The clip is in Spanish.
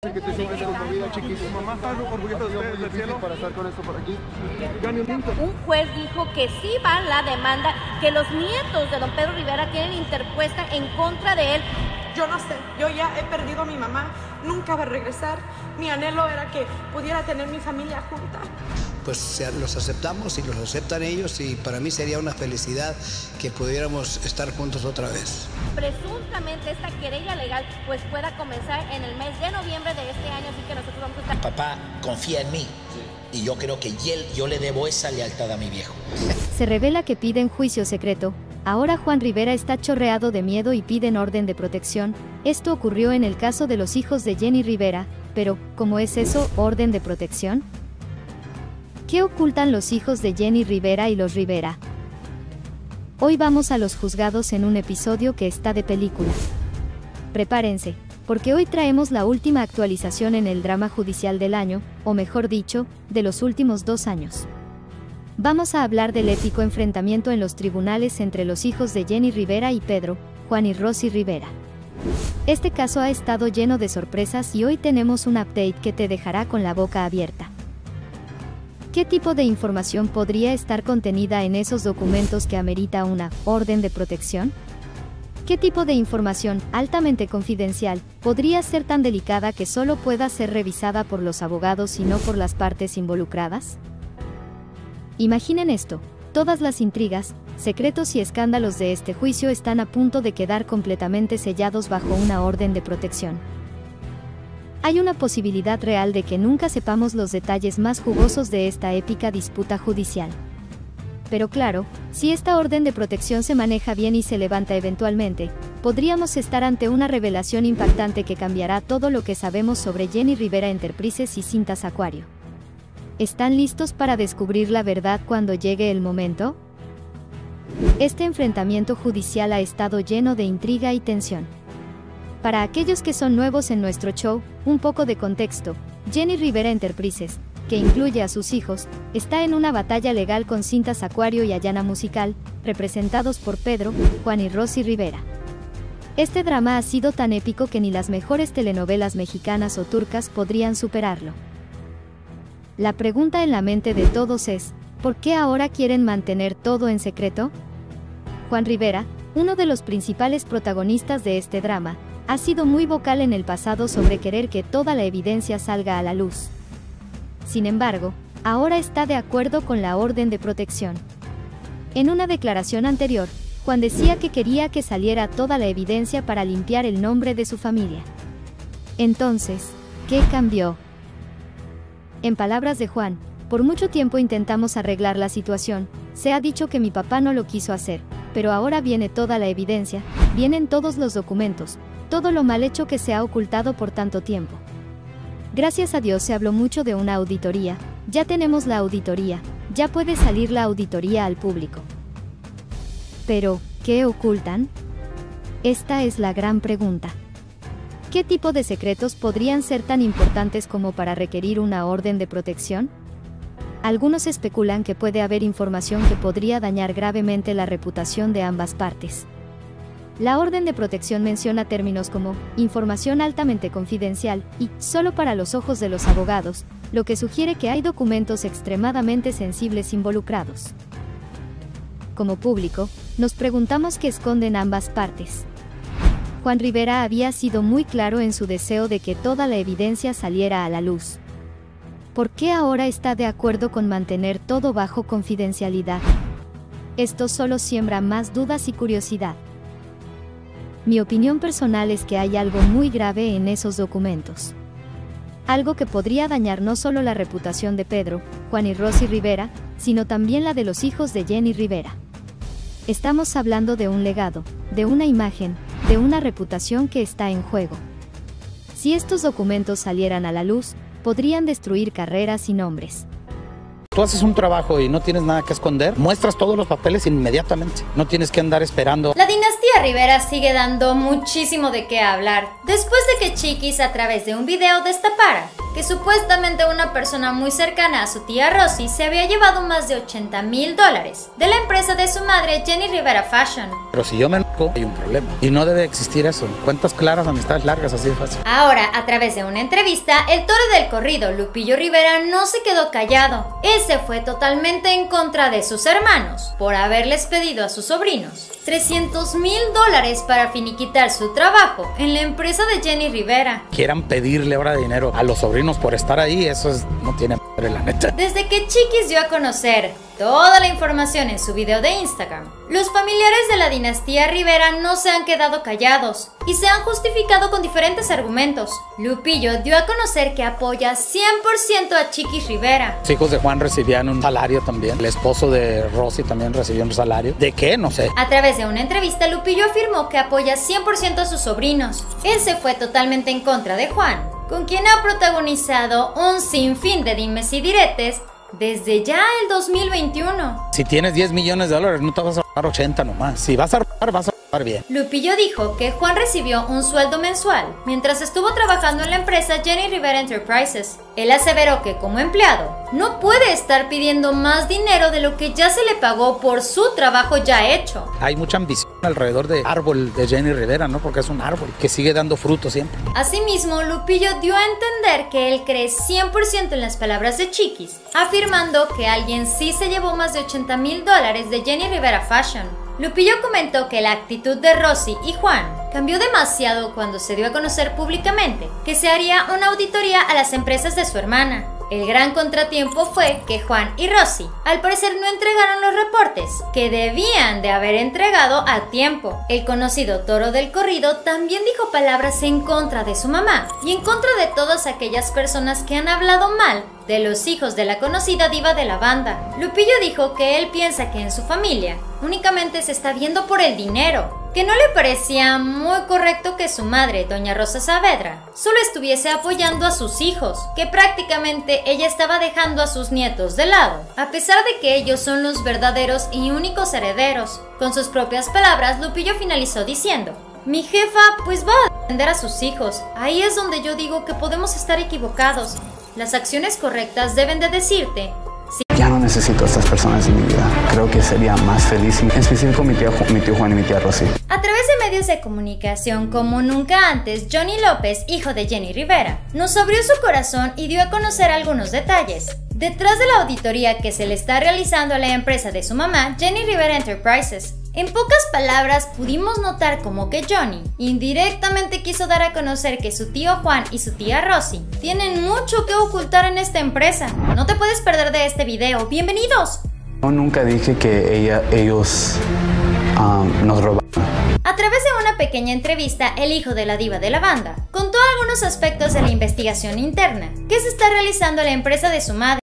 Que te subes a tu vida, chiquis. Tu mamá está orgullosa de ustedes del cielo para estar con esto por aquí. Un juez dijo que sí va la demanda que los nietos de don Pedro Rivera tienen interpuesta en contra de él. Yo no sé, yo ya he perdido a mi mamá, nunca va a regresar. Mi anhelo era que pudiera tener mi familia junta. Pues los aceptamos y los aceptan ellos, y para mí sería una felicidad que pudiéramos estar juntos otra vez. Presuntamente esta querella legal pues pueda comenzar en el mes de noviembre de este año, así que nosotros vamos a estar... Mi papá confía en mí y yo creo que yo le debo esa lealtad a mi viejo. Se revela que piden juicio secreto. Ahora Juan Rivera está chorreado de miedo y piden orden de protección. Esto ocurrió en el caso de los hijos de Jenny Rivera, pero ¿cómo es eso, orden de protección? ¿Qué ocultan los hijos de Jenny Rivera y los Rivera? Hoy vamos a los juzgados en un episodio que está de película. Prepárense, porque hoy traemos la última actualización en el drama judicial del año, o mejor dicho, de los últimos 2 años. Vamos a hablar del épico enfrentamiento en los tribunales entre los hijos de Jenny Rivera y Pedro, Juan y Rosy Rivera. Este caso ha estado lleno de sorpresas y hoy tenemos un update que te dejará con la boca abierta. ¿Qué tipo de información podría estar contenida en esos documentos que amerita una orden de protección? ¿Qué tipo de información, altamente confidencial, podría ser tan delicada que solo pueda ser revisada por los abogados y no por las partes involucradas? Imaginen esto, todas las intrigas, secretos y escándalos de este juicio están a punto de quedar completamente sellados bajo una orden de protección. Hay una posibilidad real de que nunca sepamos los detalles más jugosos de esta épica disputa judicial. Pero claro, si esta orden de protección se maneja bien y se levanta eventualmente, podríamos estar ante una revelación impactante que cambiará todo lo que sabemos sobre Jenny Rivera Enterprises y Cintas Acuario. ¿Están listos para descubrir la verdad cuando llegue el momento? Este enfrentamiento judicial ha estado lleno de intriga y tensión. Para aquellos que son nuevos en nuestro show, un poco de contexto. Jenny Rivera Enterprises, que incluye a sus hijos, está en una batalla legal con Cintas Acuario y Ayana Musical, representados por Pedro, Juan y Rosy Rivera. Este drama ha sido tan épico que ni las mejores telenovelas mexicanas o turcas podrían superarlo. La pregunta en la mente de todos es, ¿por qué ahora quieren mantener todo en secreto? Juan Rivera, uno de los principales protagonistas de este drama, ha sido muy vocal en el pasado sobre querer que toda la evidencia salga a la luz. Sin embargo, ahora está de acuerdo con la orden de protección. En una declaración anterior, Juan decía que quería que saliera toda la evidencia para limpiar el nombre de su familia. Entonces, ¿qué cambió? En palabras de Juan, por mucho tiempo intentamos arreglar la situación, se ha dicho que mi papá no lo quiso hacer, pero ahora viene toda la evidencia, vienen todos los documentos, todo lo mal hecho que se ha ocultado por tanto tiempo. Gracias a Dios se habló mucho de una auditoría, ya tenemos la auditoría, ya puede salir la auditoría al público. Pero, ¿qué ocultan? Esta es la gran pregunta. ¿Qué tipo de secretos podrían ser tan importantes como para requerir una orden de protección? Algunos especulan que puede haber información que podría dañar gravemente la reputación de ambas partes. La orden de protección menciona términos como información altamente confidencial y solo para los ojos de los abogados, lo que sugiere que hay documentos extremadamente sensibles involucrados. Como público, nos preguntamos qué esconden ambas partes. Juan Rivera había sido muy claro en su deseo de que toda la evidencia saliera a la luz. ¿Por qué ahora está de acuerdo con mantener todo bajo confidencialidad? Esto solo siembra más dudas y curiosidad. Mi opinión personal es que hay algo muy grave en esos documentos. Algo que podría dañar no solo la reputación de Pedro, Juan y Rosy Rivera, sino también la de los hijos de Jenny Rivera. Estamos hablando de un legado, de una imagen, de una reputación que está en juego. Si estos documentos salieran a la luz, podrían destruir carreras y nombres. Tú haces un trabajo y no tienes nada que esconder, muestras todos los papeles inmediatamente. No tienes que andar esperando. La dinastía Rivera sigue dando muchísimo de qué hablar, después de que Chiquis a través de un video destapara que supuestamente una persona muy cercana a su tía Rosy se había llevado más de $80,000 de la empresa de su madre Jenny Rivera Fashion. Pero si yo me conozco, hay un problema. Y no debe existir eso. Cuentas claras, amistades largas, así de fácil. Ahora, a través de una entrevista, el toro del corrido, Lupillo Rivera, no se quedó callado. Él se fue totalmente en contra de sus hermanos por haberles pedido a sus sobrinos $300,000 para finiquitar su trabajo en la empresa de Jenny Rivera. Quieran pedirle ahora dinero a los sobrinos por estar ahí, eso no tiene madre, la neta. Desde que Chiquis dio a conocer toda la información en su video de Instagram, los familiares de la dinastía Rivera no se han quedado callados y se han justificado con diferentes argumentos. Lupillo dio a conocer que apoya 100% a Chiquis Rivera. Los hijos de Juan recibían un salario también. El esposo de Rosy también recibió un salario. ¿De qué? No sé. A través de una entrevista, Lupillo afirmó que apoya 100% a sus sobrinos. Él se fue totalmente en contra de Juan, con quien ha protagonizado un sinfín de dimes y diretes desde ya el 2021. Si tienes $10 millones, no te vas a robar 80 nomás. Si vas a robar, vas a robar bien. Lupillo dijo que Juan recibió un sueldo mensual mientras estuvo trabajando en la empresa Jenny Rivera Enterprises. Él aseveró que como empleado no puede estar pidiendo más dinero de lo que ya se le pagó por su trabajo ya hecho. Hay mucha ambición alrededor del árbol de Jenny Rivera, ¿no? Porque es un árbol que sigue dando frutos siempre. Asimismo, Lupillo dio a entender que él cree 100% en las palabras de Chiquis, afirmando que alguien sí se llevó más de $80,000 de Jenny Rivera Fashion. Lupillo comentó que la actitud de Rosy y Juan cambió demasiado cuando se dio a conocer públicamente que se haría una auditoría a las empresas de su hermana. El gran contratiempo fue que Juan y Rosy al parecer no entregaron los reportes que debían de haber entregado a tiempo. El conocido toro del corrido también dijo palabras en contra de su mamá y en contra de todas aquellas personas que han hablado mal de los hijos de la conocida diva de la banda. Lupillo dijo que él piensa que en su familia únicamente se está viendo por el dinero, que no le parecía muy correcto que su madre, doña Rosa Saavedra, solo estuviese apoyando a sus hijos, que prácticamente ella estaba dejando a sus nietos de lado, a pesar de que ellos son los verdaderos y únicos herederos. Con sus propias palabras, Lupillo finalizó diciendo: mi jefa pues va a defender a sus hijos. Ahí es donde yo digo que podemos estar equivocados. Las acciones correctas deben de decirte. Ya no necesito a estas personas en mi vida. Creo que sería más feliz, en específico mi tío Juan y mi tía Rosy. A través de medios de comunicación como nunca antes, Johnny López, hijo de Jenny Rivera, nos abrió su corazón y dio a conocer algunos detalles detrás de la auditoría que se le está realizando a la empresa de su mamá, Jenny Rivera Enterprises. En pocas palabras, pudimos notar como que Johnny indirectamente quiso dar a conocer que su tío Juan y su tía Rosy tienen mucho que ocultar en esta empresa. No te puedes perder de este video. ¡Bienvenidos! Yo nunca dije que ellos nos robaron. A través de una pequeña entrevista, el hijo de la diva de la banda contó algunos aspectos de la investigación interna que se está realizando en la empresa de su madre.